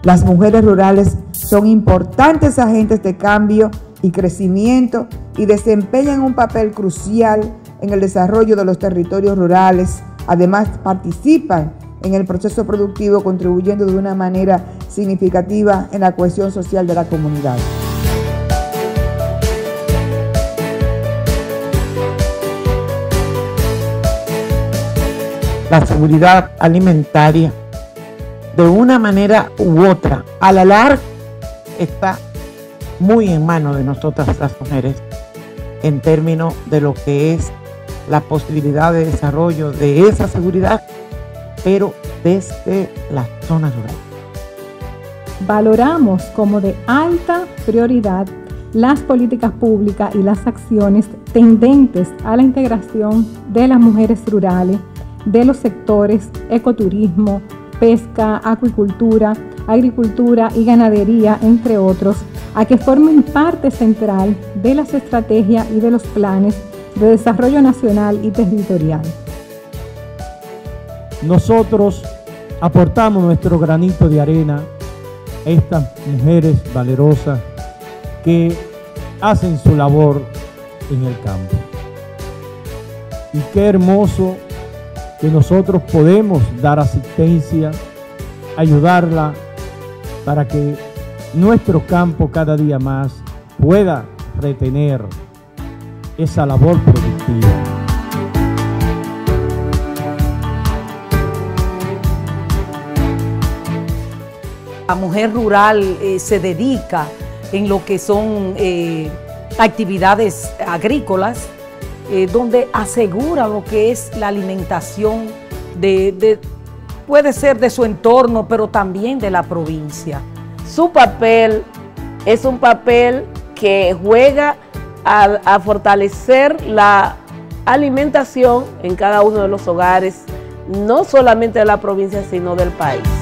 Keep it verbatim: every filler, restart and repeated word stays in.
Las mujeres rurales son importantes agentes de cambio y crecimiento y desempeñan un papel crucial en el desarrollo de los territorios rurales. Además, participan en el proceso productivo, contribuyendo de una manera significativa en la cohesión social de la comunidad. La seguridad alimentaria, de una manera u otra, a la larga, está muy en manos de nosotras las mujeres en términos de lo que es la posibilidad de desarrollo de esa seguridad, pero desde las zonas rurales. Valoramos como de alta prioridad las políticas públicas y las acciones tendentes a la integración de las mujeres rurales, de los sectores ecoturismo, pesca, acuicultura, agricultura y ganadería, entre otros, a que formen parte central de las estrategias y de los planes de desarrollo nacional y territorial. Nosotros aportamos nuestro granito de arena a estas mujeres valerosas que hacen su labor en el campo. Y qué hermoso que nosotros podemos dar asistencia, ayudarla para que nuestro campo cada día más pueda retener esa labor productiva. La mujer rural eh, se dedica en lo que son eh, actividades agrícolas, eh, donde asegura lo que es la alimentación, de, de, puede ser de su entorno, pero también de la provincia. Su papel es un papel que juega a, a fortalecer la alimentación en cada uno de los hogares, no solamente de la provincia, sino del país.